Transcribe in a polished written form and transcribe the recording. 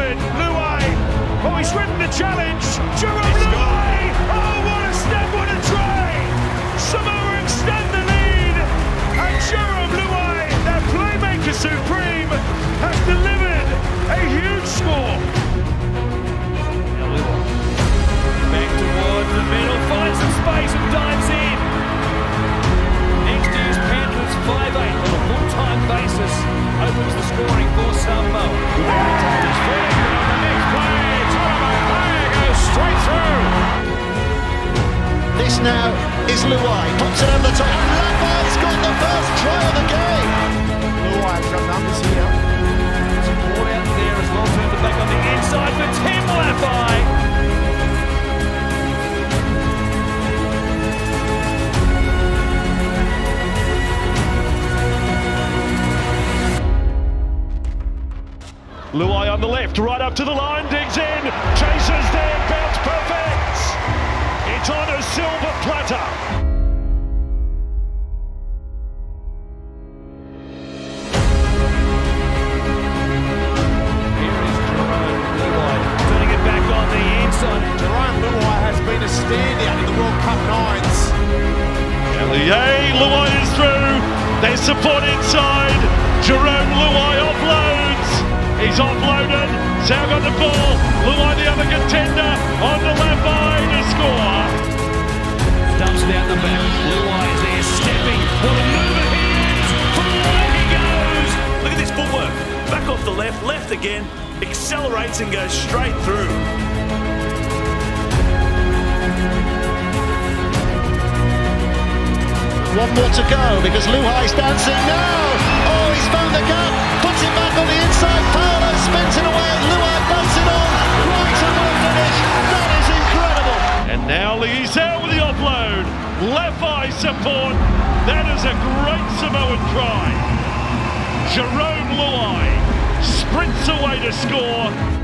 delivered. Luai, oh, he's ridden the challenge. Jarome Luai, oh, what a step, what a try. Samoa extend the lead, and Jarome Luai, their playmaker supreme, has delivered a huge score. Back towards the middle, finds some space and dives in. Next is Panthers 5-8 on a full-time basis. Opens the scoring for Samoa. His foot on the next play. Jarome goes straight through. This now is Luai. Puts it over the top. Luai's got the first try of the game. Luai got numbers here. Support out there as well. Turns it back on the inside for Tim Luai. Luai on the left, right up to the line, digs in, chases there, bounce perfect. It's on a silver platter. Here is Jarome Luai, turning it back on the inside. Jarome Luai has been a standout in the World Cup nines. Luai is through, there's support inside, Jarome Luai offloads. He's offloaded, Sao got the ball, Luai the other contender, on the left eye to score. Dumps it out the back, Luai is there stepping, what a mover he is, from where he goes. Look at this footwork, back off the left, left again, accelerates and goes straight through. One more to go because Luai's dancing now. Oh, he's found the gap, puts it back on the inside. Paolo spins it away. Luai bolts it on. Right to the finish. That is incredible. And now he's out with the offload. Left eye support. That is a great Samoan try. Jarome Luai sprints away to score.